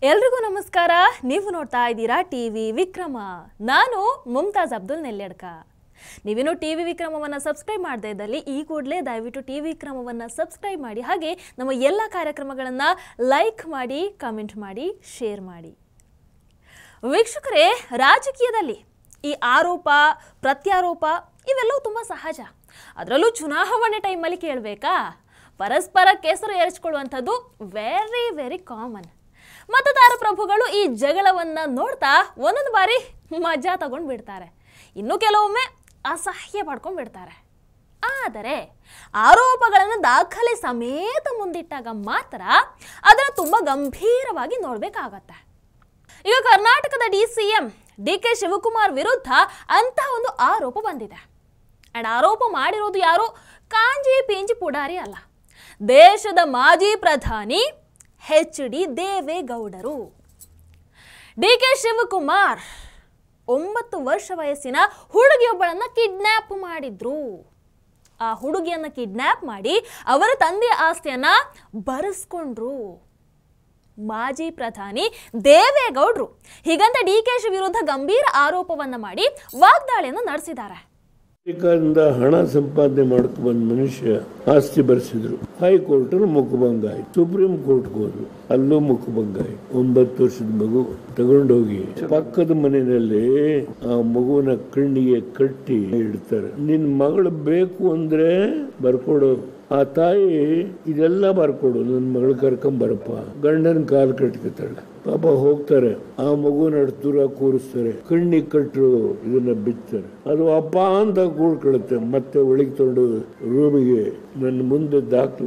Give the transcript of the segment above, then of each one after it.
ಎಲ್ರಿಗೂ ನಮಸ್ಕಾರ. ನೀವು ನೋಡ್ತಾ ಇದ್ದೀರಾ ಟಿವಿ ವಿಕ್ರಮ. ನಾನು ಮುಮ್ತಾಜ್ ಅಬ್ದುಲ್ ನೆಲ್ಯಡ್ಕ. ನೀವೇನು ಟಿವಿ ವಿಕ್ರಮವನ್ನು ಸಬ್ಸ್ಕ್ರೈಬ್ ಮಾಡದೇ ಇದ್ದಲ್ಲಿ ಈ ಕೂಡಲೇ ದಯವಿಟ್ಟು ಟಿವಿ ವಿಕ್ರಮವನ್ನು ಸಬ್ಸ್ಕ್ರೈಬ್ ಮಾಡಿ. ಹಾಗೆ ನಮ್ಮ ಎಲ್ಲ ಕಾರ್ಯಕ್ರಮಗಳನ್ನು ಲೈಕ್ ಮಾಡಿ, ಕಮೆಂಟ್ ಮಾಡಿ, ಶೇರ್ ಮಾಡಿ. ವೀಕ್ಷಕರೇ, ರಾಜಕೀಯದಲ್ಲಿ ಈ ಆರೋಪ ಪ್ರತ್ಯಾರೋಪ ಇವೆಲ್ಲವೂ ತುಂಬ ಸಹಜ. ಅದರಲ್ಲೂ ಚುನಾವಣೆ ಟೈಮಲ್ಲಿ ಕೇಳಬೇಕಾ? ಪರಸ್ಪರ ಕೆಸರು ಎರಚಿಕೊಳ್ಳುವಂಥದ್ದು ವೆರಿ ವೆರಿ ಕಾಮನ್. ಮತದಾರ ಪ್ರಭುಗಳು ಈ ಜಗಳವನ್ನ ನೋಡ್ತಾ ಒಂದೊಂದು ಬಾರಿ ಮಜಾ ತಗೊಂಡು ಬಿಡ್ತಾರೆ, ಇನ್ನು ಕೆಲವೊಮ್ಮೆ ಅಸಹ್ಯ ಪಡ್ಕೊಂಡು ಬಿಡ್ತಾರೆ. ಆದರೆ ಆರೋಪಗಳನ್ನು ದಾಖಲೆ ಸಮೇತ ಮುಂದಿಟ್ಟಾಗ ಮಾತ್ರ ಅದನ್ನು ತುಂಬ ಗಂಭೀರವಾಗಿ ನೋಡಬೇಕಾಗತ್ತೆ. ಈಗ ಕರ್ನಾಟಕದ DCM DK ಶಿವಕುಮಾರ್ ವಿರುದ್ಧ ಅಂತಹ ಒಂದು ಆರೋಪ ಬಂದಿದೆ. ಅಂಡ್ ಆರೋಪ ಮಾಡಿರೋದು ಯಾರು? ಕಾಂಜಿ ಪಿಂಜಿ ಪುಡಾರಿ ಅಲ್ಲ, ದೇಶದ ಮಾಜಿ ಪ್ರಧಾನಿ HD ದೇವೇಗೌಡರು. DK ಶಿವಕುಮಾರ್ 9 ವರ್ಷ ವಯಸ್ಸಿನ ಹುಡುಗಿಯೊಬ್ಬಳನ್ನ ಕಿಡ್ನ್ಯಾಪ್ ಮಾಡಿದ್ರು. ಆ ಹುಡುಗಿಯನ್ನ ಕಿಡ್ನ್ಯಾಪ್ ಮಾಡಿ ಅವರ ತಂದೆಯ ಆಸ್ತಿಯನ್ನ ಬರೆಸ್ಕೊಂಡ್ರು. ಮಾಜಿ ಪ್ರಧಾನಿ ದೇವೇಗೌಡರು ಹೀಗಂತ DK ವಿರುದ್ಧ ಗಂಭೀರ ಆರೋಪವನ್ನ ಮಾಡಿ ವಾಗ್ದಾಳಿಯನ್ನು ನಡೆಸಿದ್ದಾರೆ. ಅಮೆರಿಕದಿಂದ ಹಣ ಸಂಪಾದನೆ ಮಾಡ್ಕೊ ಬಂದ ಮನುಷ್ಯ ಆಸ್ತಿ ಬರೆಸಿದ್ರು. ಹೈಕೋರ್ಟ್ ಮುಖಭಂಗ ಆಯ್ತು, ಸುಪ್ರೀಂ ಕೋರ್ಟ್ಗೆ ಹೋದ್ರು, ಅಲ್ಲೂ ಮುಖಭಂಗ ಆಯ್ತು. 9 ವರ್ಷದ ಮಗು ತಗೊಂಡೋಗಿ ಪಕ್ಕದ ಮನೆಯಲ್ಲಿ ಆ ಮಗುವಿನ ಕಣ್ಣಿಗೆ ಕಟ್ಟಿ ಇಡ್ತಾರೆ. ನಿನ್ ಮಗಳು ಬೇಕು ಅಂದ್ರೆ ಬರ್ಕೊಡು. ಆ ತಾಯಿ ಇದೆಲ್ಲ ಬರ್ಕೊಡು, ನನ್ನ ಮಗಳು ಕರ್ಕೊಂಡ್ ಬರಪ್ಪ. ಗಂಡನ ಕಾಲು ಕಟ್ಕೊತಾಳೆ. ಪಾಪ ಹೋಗ್ತಾರೆ, ಆ ಮಗುನ ದೂರ ಕೂರಿಸ್ತಾರೆ, ಕಣ್ಣಿಗೆ ಕಟ್ಟರು ಇದನ್ನ ಬಿತ್ತಾರೆ. ಅದು ಅಪ್ಪ ಅಂತ ಕೂಡ್ಕೊಳ್ಳುತ್ತೆ. ಮತ್ತೆ ಒಳಗೆ ತೊಗೊಂಡು ರೂಮಿಗೆ ನನ್ನ ಮುಂದೆ ದಾಖಲ.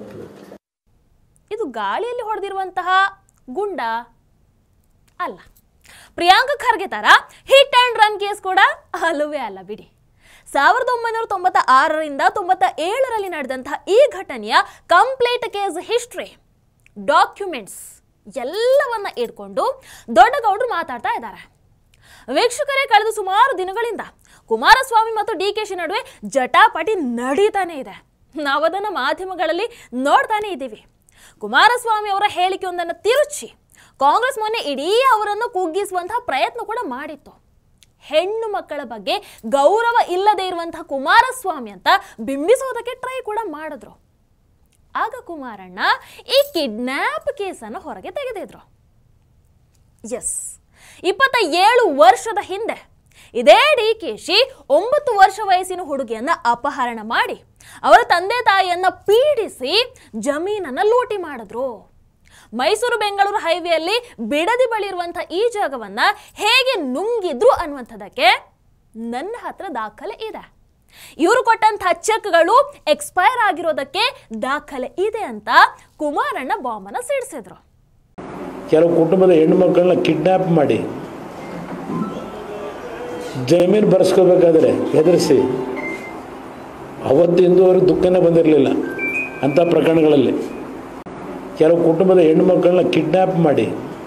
ಇದು ಗಾಳಿಯಲ್ಲಿ ಹೊಡೆದಿರುವಂತಹ ಗುಂಡ ಅಲ್ಲ. ಪ್ರಿಯಾಂಕ ಖರ್ಗೆ ತರ ಹಿಟ್ ಅಂಡ್ ರನ್ ಕೇಸ್ ಕೂಡ ಅಲ್ಲವೇ ಅಲ್ಲ ಬಿಡಿ. 1996ರಿಂದ 97ರಲ್ಲಿ ನಡೆದಂತಹ ಈ ಘಟನೆಯ ಕಂಪ್ಲೀಟ್ ಕೇಸ್ ಹಿಸ್ಟ್ರಿ, ಡಾಕ್ಯುಮೆಂಟ್ಸ್ ಎಲ್ಲವನ್ನ ಇಟ್ಕೊಂಡು ದೊಡ್ಡಗೌಡರು ಮಾತಾಡ್ತಾ ಇದ್ದಾರೆ. ವೀಕ್ಷಕರೇ, ಕಳೆದ ಸುಮಾರು ದಿನಗಳಿಂದ ಕುಮಾರಸ್ವಾಮಿ ಮತ್ತು DK ನಡುವೆ ಜಟಾಪಟಿ ನಡೀತಾನೆ ಇದೆ. ನಾವದನ್ನು ಮಾಧ್ಯಮಗಳಲ್ಲಿ ನೋಡ್ತಾನೆ ಇದ್ದೀವಿ. ಕುಮಾರಸ್ವಾಮಿ ಅವರ ಹೇಳಿಕೆಯೊಂದನ್ನು ತಿರುಚಿ ಕಾಂಗ್ರೆಸ್ ಮೊನ್ನೆ ಇಡೀ ಅವರನ್ನು ಕುಗ್ಗಿಸುವಂತಹ ಪ್ರಯತ್ನ ಕೂಡ ಮಾಡಿತ್ತು. ಹೆಣ್ಣು ಮಕ್ಕಳ ಬಗ್ಗೆ ಗೌರವ ಇಲ್ಲದೆ ಇರುವಂತಹ ಕುಮಾರಸ್ವಾಮಿ ಅಂತ ಬಿಂಬಿಸೋದಕ್ಕೆ ಟ್ರೈ ಕೂಡ ಮಾಡಿದ್ರು. ಆಗ ಕುಮಾರಣ್ಣ ಈ ಕಿಡ್ನ್ಯಾಪ್ ಕೇಸನ್ನು ಹೊರಗೆ ತೆಗೆದಿದ್ರು. ಎಸ್, 27 ವರ್ಷದ ಹಿಂದೆ ಇದೇ DKಶಿ 9 ವರ್ಷ ವಯಸ್ಸಿನ ಹುಡುಗಿಯನ್ನ ಅಪಹರಣ ಮಾಡಿ ಅವರ ತಂದೆ ತಾಯಿಯನ್ನ ಪೀಡಿಸಿ ಜಮೀನನ್ನ ಲೂಟಿ ಮಾಡಿದ್ರು. ಮೈಸೂರು ಬೆಂಗಳೂರು ಹೈವೇಯಲ್ಲಿ ಬಿಡದಿ ಬಳಿ ಇರುವಂತಹ ಈ ಜಾಗವನ್ನ ಹೇಗೆ ನುಂಗಿದ್ರು ಅನ್ನುವಂಥದ್ದಕ್ಕೆ ನನ್ನ ಹತ್ರ ದಾಖಲೆ ಇದೆ. ಇವರು ಕೊಟ್ಟಂತಹ ಚೆಕ್ಗಳು ಎಕ್ಸ್ಪೈರ್ ಆಗಿರೋದಕ್ಕೆ ದಾಖಲೆ ಇದೆ ಅಂತ ಕುಮಾರಣ್ಣ ಬಾಂಬನ್ನ ಸಿಡಿಸಿದ್ರು. ಕೆಲವು ಕುಟುಂಬದ ಹೆಣ್ಣು ಮಕ್ಕಳನ್ನ ಕಿಡ್ನಾಪ್ ಮಾಡಿ ಜಮೀನು ಬರೆಸ್ಕೋಬೇಕಾದ್ರೆ ಹೆದರಿಸಿ ಅವತ್ತಿಂದವರೆಗೂ ದುಃಖನೇ ಬಂದಿರಲಿಲ್ಲ. ಅಂಥ ಪ್ರಕರಣಗಳಲ್ಲಿ ಕೆಲವು ಕುಟುಂಬದ ಹೆಣ್ಣು ಮಕ್ಕಳನ್ನ ಕಿಡ್ನ್ಯಾಪ್ ಮಾಡಿ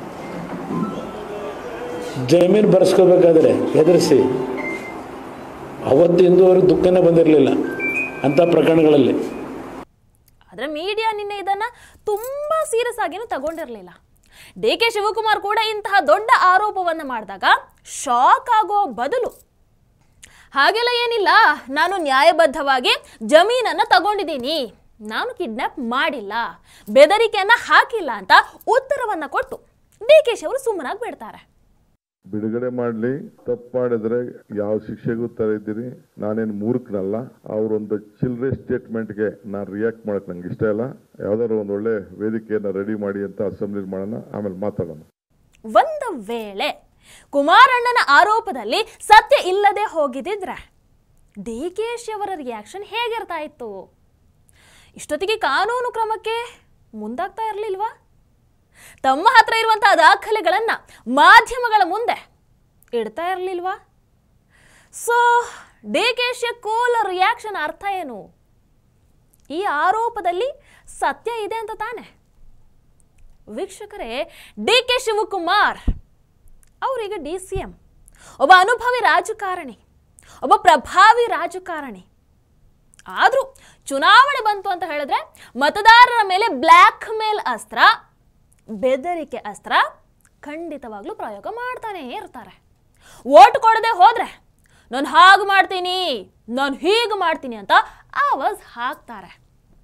ಜಮೀನು ಬರೆಸ್ಕೋಬೇಕಾದ್ರೆ ಹೆದರಿಸಿ ಅವತ್ತಿಂದವರೆಗೂ ದುಃಖನೇ ಬಂದಿರಲಿಲ್ಲ. ಅಂಥ ಪ್ರಕರಣಗಳಲ್ಲಿ. ಆದರೆ ಮೀಡಿಯಾ ನಿನ್ನೆ ಇದನ್ನ ತುಂಬಾ ಸೀರಿಯಸ್ ಆಗಿನೂ ತಗೊಂಡಿರಲಿಲ್ಲ. DK ಶಿವಕುಮಾರ್ ಕೂಡ ಇಂತಹ ದೊಡ್ಡ ಆರೋಪವನ್ನು ಮಾಡಿದಾಗ ಶಾಕ್ ಆಗೋ ಬದಲು ಹಾಗೆಲ್ಲ ಏನಿಲ್ಲ, ನಾನು ನ್ಯಾಯಬದ್ಧವಾಗಿ ಜಮೀನನ್ನು ತಗೊಂಡಿದ್ದೀನಿ, ನಾನು ಕಿಡ್ನಾಪ್ ಮಾಡಿಲ್ಲ, ಬೆದರಿಕೆಯನ್ನ ಹಾಕಿಲ್ಲ ಅಂತ ಉತ್ತರವನ್ನ ಕೊಟ್ಟು DK ಅವರು ಸುಮ್ಮನಾಗಿ ಬಿಡ್ತಾರೆ. ಬಿಡುಗಡೆ ಮಾಡಲಿ, ತಪ್ಪು ಮಾಡಿದ್ರೆ ಯಾವ ಶಿಕ್ಷೆಗೂ ತರಿದ್ದೀರಿ, ನಾನೇನು ಮೂರ್ಖನಲ್ಲ. ಅವರೊಂದು ಚಿಲ್ಲರೆ ಸ್ಟೇಟ್ಮೆಂಟ್ಗೆ ನಾನು ರಿಯಾಕ್ಟ್ ಮಾಡಕ್ ನಂಗೆ ಇಷ್ಟ ಇಲ್ಲ. ಯಾವ್ದಾದ್ರು ಒಂದು ಒಳ್ಳೆ ವೇದಿಕೆಯನ್ನ ರೆಡಿ ಮಾಡಿ ಅಂತ ಅಸೆಂಬ್ಲಿ ಮಾಡೋಣ, ಆಮೇಲೆ ಮಾತಾಡೋಣ. ಒಂದು ವೇಳೆ ಕುಮಾರಣ್ಣನ ಆರೋಪದಲ್ಲಿ ಸತ್ಯ ಇಲ್ಲದೆ ಹೋಗಿದ್ರೆ DK ಅವರ ರಿಯಾಕ್ಷನ್ ಹೇಗಿರ್ತಾ ಇತ್ತು? ಇಷ್ಟೊತ್ತಿಗೆ ಕಾನೂನು ಕ್ರಮಕ್ಕೆ ಮುಂದಾಗ್ತಾ ಇರಲಿಲ್ವಾ? ತಮ್ಮ ಹತ್ರ ಇರುವಂತಹ ದಾಖಲೆಗಳನ್ನ ಮಾಧ್ಯಮಗಳ ಮುಂದೆ ಇಡ್ತಾ ಇರಲಿಲ್ವಾ? ಸೊ DK ಕೂಲ್ ರಿಯಾಕ್ಷನ್ ಅರ್ಥ ಏನು? ಈ ಆರೋಪದಲ್ಲಿ ಸತ್ಯ ಇದೆ ಅಂತ ತಾನೆ? ವೀಕ್ಷಕರೇ, DK ಶಿವಕುಮಾರ್ ಅವರೀಗ DCM, ಒಬ್ಬ ಅನುಭವಿ ರಾಜಕಾರಣಿ, ಒಬ್ಬ ಪ್ರಭಾವಿ ರಾಜಕಾರಣಿ. ಆದ್ರೂ ಚುನಾವಣೆ ಬಂತು ಅಂತ ಹೇಳಿದ್ರೆ ಮತದಾರರ ಮೇಲೆ ಬ್ಲ್ಯಾಕ್ ಮೇಲ್ ಅಸ್ತ್ರ ಬೆದರಿಕೆ ಅಸ್ತ್ರ ಖಂಡಿತವಾಗ್ಲೂ ಪ್ರಯೋಗ ಮಾಡ್ತಾನೇ ಇರ್ತಾರೆ. ಓಟ್ ಕೊಡದೆ ಹೋದ್ರೆ ನಾನು ಹಾಗೆ ಮಾಡ್ತೀನಿ, ನಾನು ಹೀಗೆ ಮಾಡ್ತೀನಿ ಅಂತ ಆವಾಜ್ ಹಾಕ್ತಾರೆ.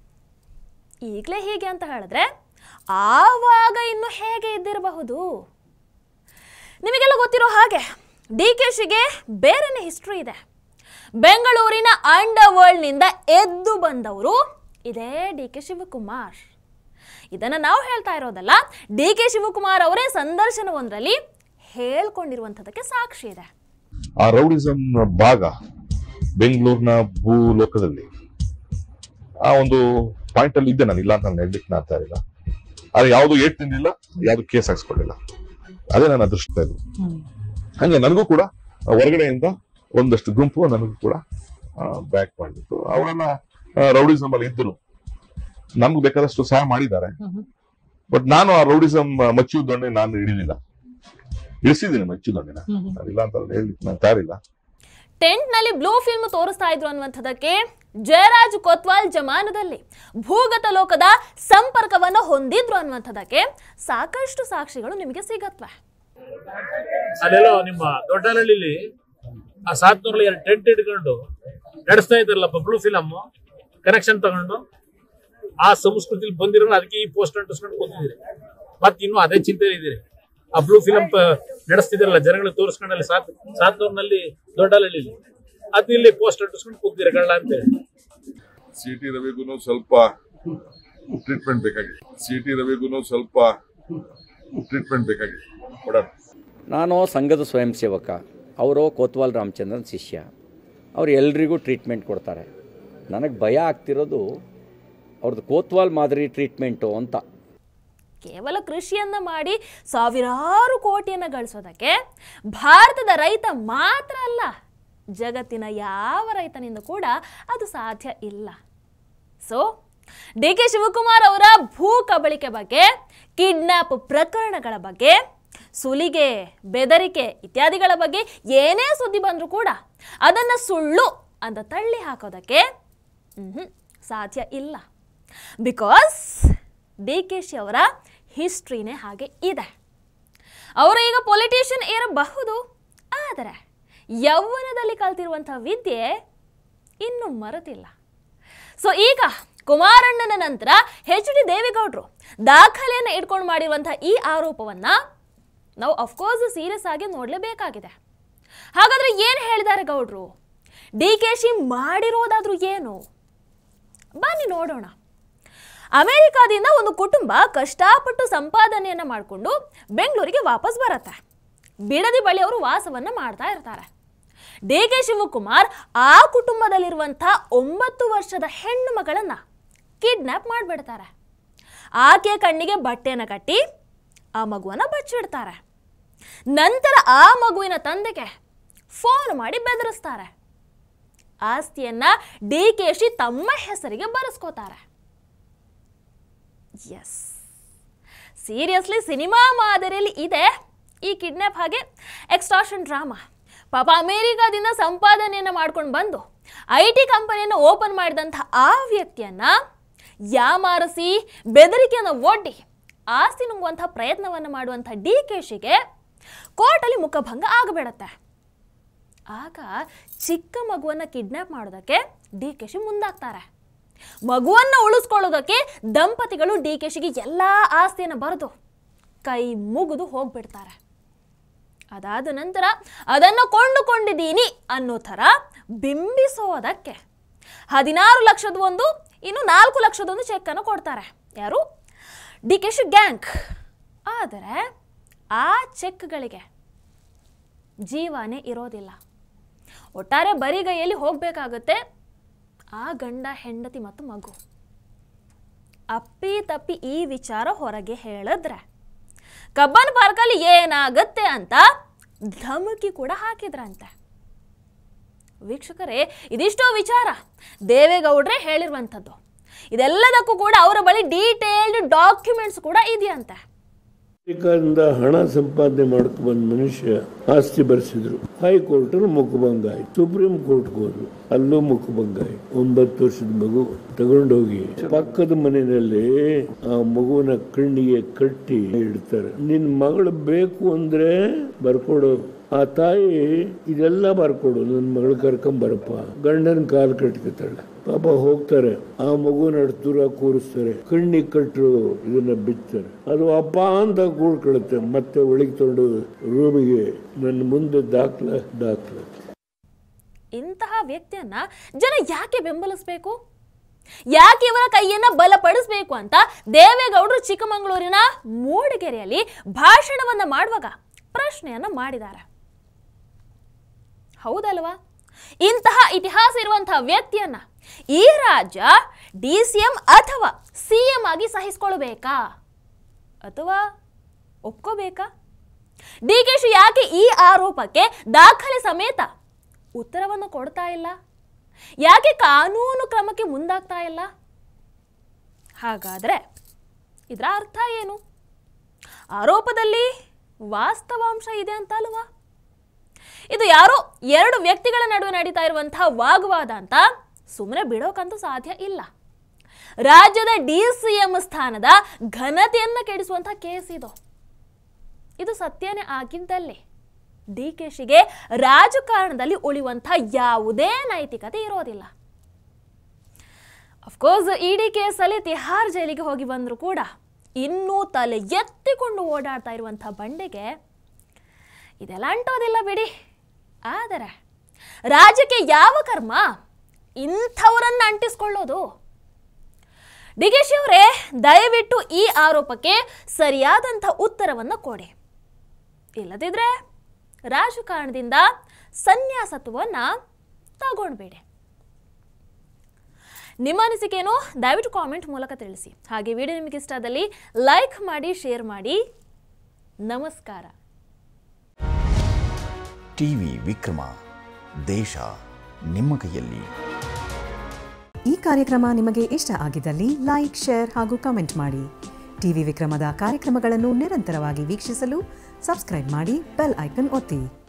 ಈಗಲೇ ಹೀಗೆ ಅಂತ ಹೇಳಿದ್ರೆ ಆವಾಗ ಇನ್ನು ಹೇಗೆ ಇದ್ದಿರಬಹುದು? ನಿಮಗೆಲ್ಲ ಗೊತ್ತಿರೋ ಹಾಗೆ DKಶಿಗೆ ಬೇರೆನೇ ಹಿಸ್ಟ್ರಿ ಇದೆ. ಬೆಂಗಳೂರಿನ ಅಂಡರ್ ವರ್ಲ್ಡ್ನಿಂದ ಎದ್ದು ಬಂದವರು ಇದೇ DK ಶಿವಕುಮಾರ್. ಇದನ್ನು ನಾವು ಹೇಳ್ತಾ ಇರೋದಲ್ಲ, DK ಶಿವಕುಮಾರ್ ಅವರೇ ಸಂದರ್ಶನವೊಂದರಲ್ಲಿ ಹೇಳ್ಕೊಂಡಿರುವಂಥದ್ದಕ್ಕೆ ಸಾಕ್ಷಿ ಇದೆ. ಆ ರೌಡಿಸಂ ಭಾಗ ಬೆಂಗಳೂರಿನ ಭೂಲೋಕದಲ್ಲಿ ಆ ಒಂದು ಪಾಯಿಂಟ್ ಅಲ್ಲಿ ಇದ್ದೆ ನಾನು, ಇಲ್ಲ ಅಂತ ನಾನು ಹೇಳ್ಲಿಕ್ಕೆ ನಾಡ್ತಾ ಇರಲಿಲ್ಲ. ಆದ್ರೆ ಯಾವುದು ಏಟ್ ತಿಂದಿಲ್ಲ, ಯಾವ್ದು ಕೇಸ್ ಹಾಕ್ಸ್ಕೊಳ್ಳಿಲ್ಲ. ಅದೇ ನನ್ನ ಅದೃಷ್ಟ ಇದು. ಹಂಗೆ ನನಗೂ ಕೂಡ ಹೊರಗಡೆಯಿಂದ ಒಂದಷ್ಟು ಗುಂಪು ನನಗೂ ಕೂಡ ಬ್ಯಾಕ್ ಮಾಡಿತ್ತು. ಅವರೆಲ್ಲ ರೌಡಿಸಮ್ ಅಲ್ಲಿ ಇದ್ರು, ನಮ್ಗೆ ಬೇಕಾದಷ್ಟು ಸಹಾಯ ಮಾಡಿದ್ದಾರೆ. ಬಟ್ ನಾನು ಆ ರೌಡಿಸಮ್ ಮಚ್ಚು ದೊಣ್ಣೆ ನಾನು ಹಿಡಿಲಿಲ್ಲ. ಇಳಿಸಿದ್ದೀನಿ ಮಚ್ಚು ದೊಣ್ಣೆನ, ಇಲ್ಲ ಅಂತ ಹೇಳ್ಲಿಕ್ಕೆ ನಾನು ತಯಾರಿಲ್ಲ. ಟೆಂಟ್ ನಲ್ಲಿ ಬ್ಲೂ ಫಿಲ್ಮ್ ತೋರಿಸ್ತಾ ಇದ್ರು ಅನ್ನುವಂಥದ್ದಕ್ಕೆ ಜಯರಾಜ್ ಕೊತ್ವಾಲ್ ಜಮಾನದಲ್ಲಿ ಭೂಗತ ಲೋಕದ ಸಂಪರ್ಕವನ್ನು ಹೊಂದಿದ್ರು ಅನ್ನುವಂಥದ್ದಕ್ಕೆ ಸಾಕಷ್ಟು ಸಾಕ್ಷಿಗಳು ನಿಮಗೆ ಸಿಗತ್ವೆ. ಅದೆಲ್ಲೋ ನಿಮ್ಮ ದೊಡ್ಡನಹಳ್ಳಿಲಿ ಆ 702 ಟೆಂಟ್ ಇಟ್ಕೊಂಡು ನಡೆಸ್ತಾ ಇದ್ರಲ್ಲಪ್ಪ ಬ್ಲೂ ಫಿಲಮ್ ಕನೆಕ್ಷನ್ ತಗೊಂಡು, ಆ ಸಂಸ್ಕೃತಿಲಿ ಬಂದಿರೋ ಅದಕ್ಕೆ ಈ ಪೋಸ್ಟ್ ಅಂಟಿಸ್ಕೊಂಡು ಕೂತಿದ್ದೀರಿ. ಮತ್ತೆ ಇನ್ನು ಅದೇ ಚಿಂತೆ ಇದೀರಿ. ಆ ಬ್ಲೂ ಫಿಲಮ್ ನಡೆಸ್ತಿದ್ರಲ್ಲ ಜನಗಳಿಗೆ ತೋರಿಸ್ಕೊಂಡಲ್ಲಿ 700ನಲ್ಲಿ ದೊಡ್ಡನಹಳ್ಳಿಲಿ, ಅದು ಇಲ್ಲಿ ಪೋಸ್ಟ್ ಅಂಟಿಸ್ಕೊಂಡು ಕೂತಿದ್ದೀರಿ ಕಳ್ಳ ಅಂತೇಳಿ. CT ರವಿಗೂ ಸ್ವಲ್ಪ ಟ್ರೀಟ್ಮೆಂಟ್ ಬೇಕಾಗಿದೆ. CT ರವಿಗೂ ಸ್ವಲ್ಪ ಟ್ರೀಟ್ಮೆಂಟ್ ಬೇಕಾಗಿದೆ. ನಾನು ಸಂಘದ ಸ್ವಯಂ ಸೇವಕ, ಅವರು ಕೋತ್ವಾಲ್ ರಾಮಚಂದ್ರನ್ ಶಿಷ್ಯ. ಅವರು ಎಲ್ರಿಗೂ ಟ್ರೀಟ್ಮೆಂಟ್ ಕೊಡ್ತಾರೆ. ನನಗೆ ಭಯ ಆಗ್ತಿರೋದು ಅವ್ರದ್ದು ಕೋತ್ವಾಲ್ ಮಾದರಿ ಟ್ರೀಟ್ಮೆಂಟು ಅಂತ. ಕೇವಲ ಕೃಷಿಯನ್ನ ಮಾಡಿ ಸಾವಿರಾರು ಕೋಟಿಯನ್ನು ಗಳಿಸೋದಕ್ಕೆ ಭಾರತದ ರೈತ ಮಾತ್ರ ಅಲ್ಲ, ಜಗತ್ತಿನ ಯಾವ ರೈತನಿಂದ ಕೂಡ ಅದು ಸಾಧ್ಯ ಇಲ್ಲ. ಸೊ DK ಶಿವಕುಮಾರ್ ಅವರ ಭೂ ಕಬಳಿಕೆ ಬಗ್ಗೆ, ಕಿಡ್ನಾಪ್ ಪ್ರಕರಣಗಳ ಬಗ್ಗೆ, ಸುಲಿಗೆ, ಬೆದರಿಕೆ ಇತ್ಯಾದಿಗಳ ಬಗ್ಗೆ ಏನೇ ಸುದ್ದಿ ಬಂದರೂ ಕೂಡ ಅದನ್ನು ಸುಳ್ಳು ಅಂತ ತಳ್ಳಿ ಹಾಕೋದಕ್ಕೆ ಸಾಧ್ಯ ಇಲ್ಲ. ಬಿಕಾಸ್ DKಶಿ ಅವರ ಹಿಸ್ಟ್ರಿನೇ ಹಾಗೆ ಇದೆ. ಅವರು ಈಗ ಪೊಲಿಟಿಷಿಯನ್ ಇರಬಹುದು, ಆದರೆ ಯೌವನದಲ್ಲಿ ಕಲ್ತಿರುವಂಥ ವಿದ್ಯೆ ಇನ್ನೂ ಮರೆತಿಲ್ಲ. ಸೊ ಈಗ ಕುಮಾರಣ್ಣನ ನಂತರ HD ದೇವೇಗೌಡರು ದಾಖಲೆಯನ್ನು ಇಟ್ಕೊಂಡು ಮಾಡಿರುವಂಥ ಈ ಆರೋಪವನ್ನು ನಾವು ಅಫ್ಕೋರ್ಸ್ ಸೀರಿಯಸ್ ಆಗಿ ನೋಡಲೇಬೇಕಾಗಿದೆ. ಹಾಗಾದರೆ ಏನು ಹೇಳಿದ್ದಾರೆ ಗೌಡ್ರು? DKಶಿ ಮಾಡಿರೋದಾದ್ರೂ ಏನು? ಬನ್ನಿ ನೋಡೋಣ. ಅಮೆರಿಕಾದಿಂದ ಒಂದು ಕುಟುಂಬ ಕಷ್ಟಪಟ್ಟು ಸಂಪಾದನೆಯನ್ನು ಮಾಡಿಕೊಂಡು ಬೆಂಗಳೂರಿಗೆ ವಾಪಸ್ ಬರುತ್ತೆ. ಬಿಡದಿ ಬಳಿ ಅವರು ವಾಸವನ್ನು ಮಾಡ್ತಾ ಇರ್ತಾರೆ. DK ಶಿವಕುಮಾರ್ ಆ ಕುಟುಂಬದಲ್ಲಿರುವಂಥ 9 ವರ್ಷದ ಹೆಣ್ಣು ಮಗಳನ್ನು ಕಿಡ್ನಾಪ್ ಮಾಡಿಬಿಡ್ತಾರೆ. ಆಕೆಯ ಕಣ್ಣಿಗೆ ಬಟ್ಟೆಯನ್ನು ಕಟ್ಟಿ ಆ ಮಗುವನ್ನು ಬಚ್ಚಿಡ್ತಾರೆ. ನಂತರ ಆ ಮಗುವಿನ ತಂದೆಗೆ ಫೋನ್ ಮಾಡಿ ಬೆದರಿಸ್ತಾರೆ. ಆಸ್ತಿಯನ್ನ DKಶಿ ತಮ್ಮ ಹೆಸರಿಗೆ ಬರೆಸ್ಕೋತಾರೆ. ಎಸ್, ಸೀರಿಯಸ್ಲಿ ಸಿನಿಮಾ ಮಾದರಿಯಲ್ಲಿ ಇದೆ ಈ ಕಿಡ್ನಾಪ್ ಹಾಗೆ ಎಕ್ಸ್ಟಾರ್ಷನ್ ಡ್ರಾಮಾ. ಪಾಪ ಅಮೇರಿಕಾದಿಂದ ಸಂಪಾದನೆಯನ್ನು ಮಾಡ್ಕೊಂಡು ಬಂದು IT ಕಂಪನಿಯನ್ನು ಓಪನ್ ಮಾಡಿದಂಥ ಆ ವ್ಯಕ್ತಿಯನ್ನ ಯಾಮಾರಿಸಿ ಬೆದರಿಕೆಯನ್ನು ಒಡ್ಡಿ ಆಸ್ತಿ ನುಂಗುವಂಥ ಪ್ರಯತ್ನವನ್ನು ಮಾಡುವಂಥ DKಶಿಗೆ ಕೋರ್ಟಲ್ಲಿ ಮುಖಭಂಗ ಆಗಿಬಿಡತ್ತೆ. ಆಗ ಚಿಕ್ಕ ಮಗುವನ್ನು ಕಿಡ್ನಾಪ್ ಮಾಡೋದಕ್ಕೆ DKಶಿ ಮುಂದಾಗ್ತಾರೆ. ಮಗುವನ್ನು ಉಳಿಸ್ಕೊಳ್ಳೋದಕ್ಕೆ ದಂಪತಿಗಳು DKಶಿಗೆ ಎಲ್ಲ ಆಸ್ತಿಯನ್ನು ಬರೆದು ಕೈ ಮುಗಿದು ಹೋಗ್ಬಿಡ್ತಾರೆ. ಅದಾದ ನಂತರ ಅದನ್ನು ಕೊಂಡುಕೊಂಡಿದ್ದೀನಿ ಅನ್ನೋ ಥರ ಬಿಂಬಿಸೋದಕ್ಕೆ 16 ಲಕ್ಷದ ಇನ್ನು 4 ಲಕ್ಷದ ಚೆಕ್ಕನ್ನು ಕೊಡ್ತಾರೆ. ಯಾರು? DKಶಿ ಗ್ಯಾಂಗ್. ಆದರೆ ಆ ಚೆಕ್ಗಳಿಗೆ ಜೀವನೇ ಇರೋದಿಲ್ಲ. ಒಟ್ಟಾರೆ ಬರಿಗೈಯಲ್ಲಿ ಹೋಗಬೇಕಾಗುತ್ತೆ ಆ ಗಂಡ, ಹೆಂಡತಿ ಮತ್ತು ಮಗು. ಅಪ್ಪಿ ತಪ್ಪಿ ಈ ವಿಚಾರ ಹೊರಗೆ ಹೇಳಿದ್ರೆ ಕಬ್ಬನ್ ಪಾರ್ಕಲ್ಲಿ ಏನಾಗತ್ತೆ ಅಂತ ಧಮಕಿ ಕೂಡ ಹಾಕಿದ್ರಂತೆ. ವೀಕ್ಷಕರೇ, ಇದಿಷ್ಟೋ ವಿಚಾರ ದೇವೇಗೌಡ್ರೆ ಹೇಳಿರುವಂಥದ್ದು. ಇದೆಲ್ಲದಕ್ಕೂ ಕೂಡ ಅವರ ಬಳಿ ಡೀಟೇಲ್ಡ್ ಡಾಕ್ಯುಮೆಂಟ್ಸ್ ಕೂಡ ಇದೆಯಂತೆ. ಅಮೆರಿಕದಿಂದ ಹಣ ಸಂಪಾದನೆ ಮಾಡ್ಕೊಂಡು ಬಂದ ಮನುಷ್ಯ ಆಸ್ತಿ ಬರೆಸಿದ್ರು. ಹೈಕೋರ್ಟಲ್ಲಿ ಮುಖಭಂಗ ಆಯ್ತು. ಸುಪ್ರೀಂ ಕೋರ್ಟ್ಗೆ ಹೋದ್ರು, ಅಲ್ಲೂ ಮುಖಭಂಗ ಆಯ್ತು. 9 ವರ್ಷದ ಮಗು ತಗೊಂಡೋಗಿ ಪಕ್ಕದ ಮನೆಯಲ್ಲಿ ಆ ಮಗುವಿನ ಕಣ್ಣಿಗೆ ಕಟ್ಟಿ ಇಡ್ತಾರೆ. ನಿನ್ ಮಗಳು ಬೇಕು ಅಂದ್ರೆ ಬರ್ಕೊಡು. ಆ ತಾಯಿ ಇದೆಲ್ಲ ಬರ್ಕೊಡು, ನನ್ನ ಮಗಳು ಕರ್ಕೊಂಡ್ ಬರಪ್ಪ. ಗಂಡನ ಕಾಲು ಕಟ್ಕೊತಾಳೆ. ಪಾಪ ಹೋಗ್ತಾರೆ, ಆ ಮಗುನ ದೂರ ಕೂರಿಸ್ತಾರೆ, ಕಣ್ಣಿಗೆ ಕಟ್ಟರು ಇದನ್ನ ಬಿಚ್ತಾರೆ. ಅದು ಅಪ್ಪ ಅಂತ ಕೂಡ್ಕೊಳುತ್ತೆ. ಮತ್ತೆ ಒಳಗೆ ತೊಗೊಂಡು ರೂಮಿಗೆ ನನ್ನ ಮುಂದೆ ದಾಖಲ. ಇಂತಹ ವ್ಯಕ್ತಿಯನ್ನ ಜನ ಯಾಕೆ ಬೆಂಬಲಿಸಬೇಕು? ಯಾಕೆ ಇವರ ಕೈಯನ್ನ ಬಲಪಡಿಸಬೇಕು ಅಂತ ದೇವೇಗೌಡರು ಚಿಕ್ಕಮಗಳೂರಿನ ಮೂಡಿಗೆರೆಯಲ್ಲಿ ಭಾಷಣವನ್ನ ಮಾಡುವಾಗ ಪ್ರಶ್ನೆಯನ್ನ ಮಾಡಿದ್ದಾರೆ. ಹೌದಲ್ವಾ? ಇಂತಹ ಇತಿಹಾಸ ಇರುವಂತಹ ವ್ಯಕ್ತಿಯನ್ನ ಈ ರಾಜ್ಯ DCM ಅಥವಾ CM ಆಗಿ ಸಹಿಸಿಕೊಳ್ಳಬೇಕಾ ಅಥವಾ ಒಪ್ಕೋಬೇಕಾ? DKಶ ಯಾಕೆ ಈ ಆರೋಪಕ್ಕೆ ದಾಖಲೆ ಸಮೇತ ಉತ್ತರವನ್ನು ಕೊಡ್ತಾ ಇಲ್ಲ? ಯಾಕೆ ಕಾನೂನು ಕ್ರಮಕ್ಕೆ ಮುಂದಾಗ್ತಾ ಇಲ್ಲ? ಹಾಗಾದ್ರೆ ಇದರ ಅರ್ಥ ಏನು? ಆರೋಪದಲ್ಲಿ ವಾಸ್ತವಾಂಶ ಇದೆ ಅಂತ ಅಲ್ವಾ? ಇದು ಯಾರೋ 2 ವ್ಯಕ್ತಿಗಳ ನಡುವೆ ನಡೀತಾ ಇರುವಂತಹ ವಾಗ್ವಾದ ಅಂತ ಸುಮ್ಮನೆ ಬಿಡೋಕಂತೂ ಸಾಧ್ಯ ಇಲ್ಲ. ರಾಜ್ಯದ DCM ಸ್ಥಾನದ ಘನತೆಯನ್ನು ಕೆಡಿಸುವಂತಹ ಕೇಸ್ ಇದು ಸತ್ಯನೇ ಆಗಿದ್ದಲ್ಲಿ DKಶಿಗೆ ರಾಜಕಾರಣದಲ್ಲಿ ಉಳಿಯುವಂತಹ ಯಾವುದೇ ನೈತಿಕತೆ ಇರೋದಿಲ್ಲ. ಅಫ್ಕೋರ್ಸ್ ಇಡಿ ಕೇಸಲ್ಲಿ ತಿಹಾರ್ ಜೈಲಿಗೆ ಹೋಗಿ ಬಂದರೂ ಕೂಡ ಇನ್ನೂ ತಲೆ ಎತ್ತಿಕೊಂಡು ಓಡಾಡ್ತಾ ಇರುವಂತಹ ಬಂಡೆಗೆ ಇದೆಲ್ಲ ಅಂಟೋದಿಲ್ಲ ಬಿಡಿ. ಆದರೆ ರಾಜ್ಯಕ್ಕೆ ಯಾವ ಕರ್ಮ ಇಂಥವರನ್ನ ಅಂಟಿಸ್ಕೊಳ್ಳೋದು? DKಶಿ ಅವರೇ, ದಯವಿಟ್ಟು ಈ ಆರೋಪಕ್ಕೆ ಸರಿಯಾದಂಥ ಉತ್ತರವನ್ನು ಕೊಡಿ. ಇಲ್ಲದಿದ್ರೆ ರಾಜಕಾರಣದಿಂದ ಸನ್ಯಾಸತ್ವವನ್ನು ತಗೊಂಡ್ಬೇಡಿ. ನಿಮ್ಮ ಅನಿಸಿಕೆಯನ್ನು ದಯವಿಟ್ಟು ಕಾಮೆಂಟ್ ಮೂಲಕ ತಿಳಿಸಿ. ಹಾಗೆ ವಿಡಿಯೋ ನಿಮಗೆ ಇಷ್ಟ ಆದಲ್ಲಿ ಲೈಕ್ ಮಾಡಿ, ಶೇರ್ ಮಾಡಿ. ನಮಸ್ಕಾರ. ಟಿವಿ ವಿಕ್ರಮ, ದೇಶ ನಿಮ್ಮ ಕೈಯಲ್ಲಿ. ಈ ಕಾರ್ಯಕ್ರಮ ನಿಮಗೆ ಇಷ್ಟ ಆಗಿದ್ದಲ್ಲಿ ಲೈಕ್, ಶೇರ್ ಹಾಗೂ ಕಮೆಂಟ್ ಮಾಡಿ. ಟಿವಿ ವಿಕ್ರಮದ ಕಾರ್ಯಕ್ರಮಗಳನ್ನು ನಿರಂತರವಾಗಿ ವೀಕ್ಷಿಸಲು ಸಬ್ಸ್ಕ್ರೈಬ್ ಮಾಡಿ, ಬೆಲ್ ಐಕನ್ ಒತ್ತಿ.